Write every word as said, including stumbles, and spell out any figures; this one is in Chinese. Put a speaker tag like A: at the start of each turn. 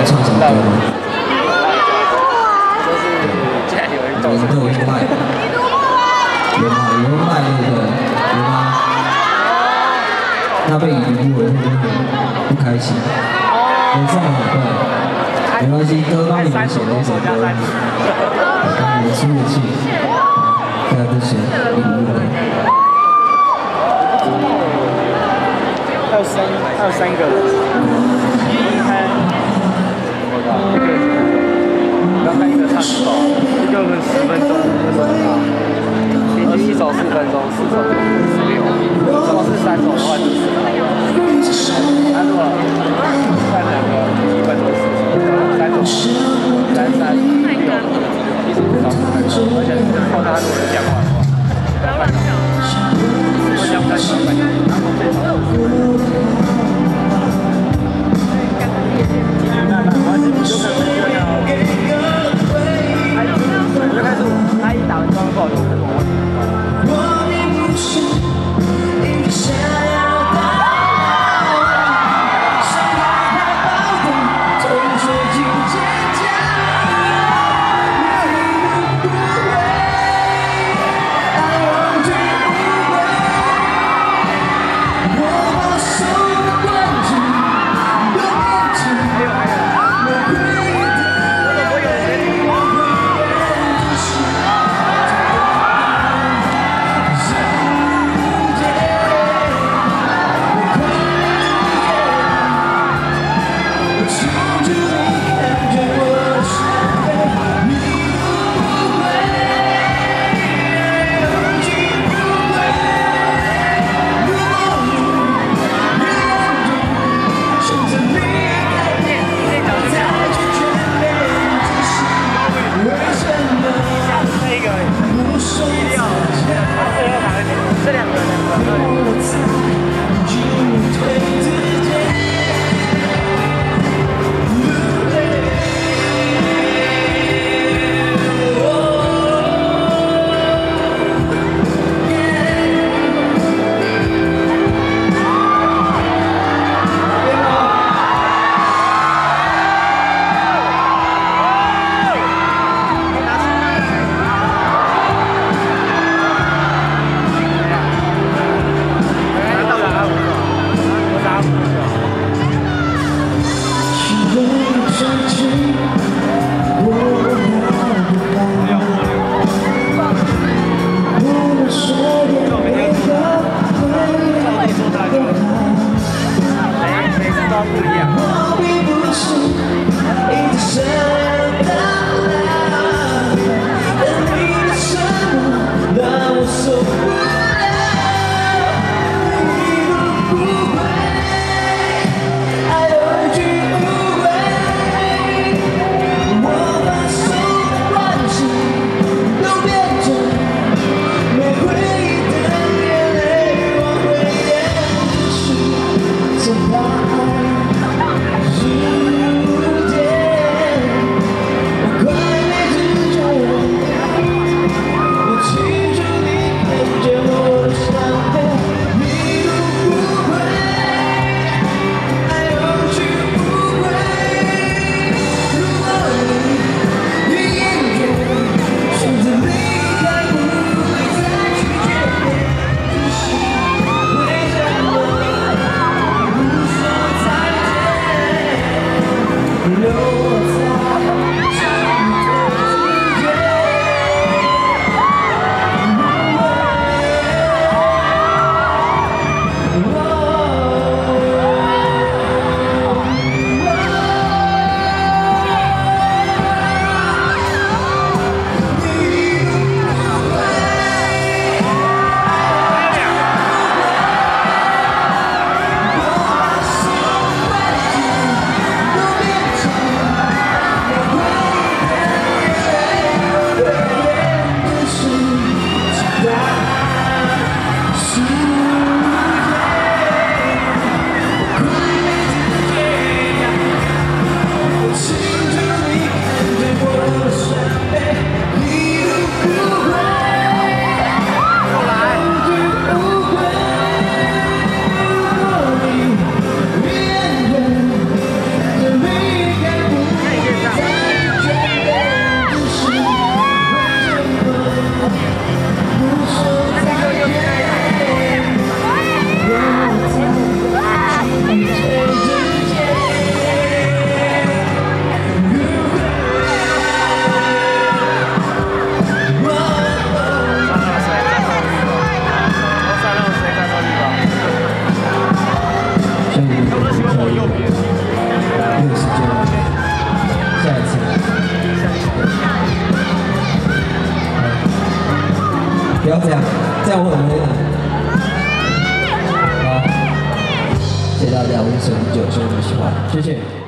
A: 唱什么歌吗？
B: 就是现在有人动手。
A: 都有卖，有吗？有卖对不对？有吗？那被已读了会不会不开心？很上很快，没关系，哥帮你们写了一首歌，刚也出了气，大家都写已读了。
B: 还有三，还有三个人。你看，我靠，那个，要看一个唱首，一个十分钟，那什么啊？平均一首四分钟，四首十六。如果是三首的话，就是十分钟。那如果算两个，一分钟四首，三首，三三六，一首到十分钟，而且靠他如果讲话的话，半小时。我讲半小时，然后这首。他一打完妆后，就开始问我。这两个，两
A: 要这样，这样我很累的。好，谢谢大家，我是陈九，希望你们喜欢，谢谢。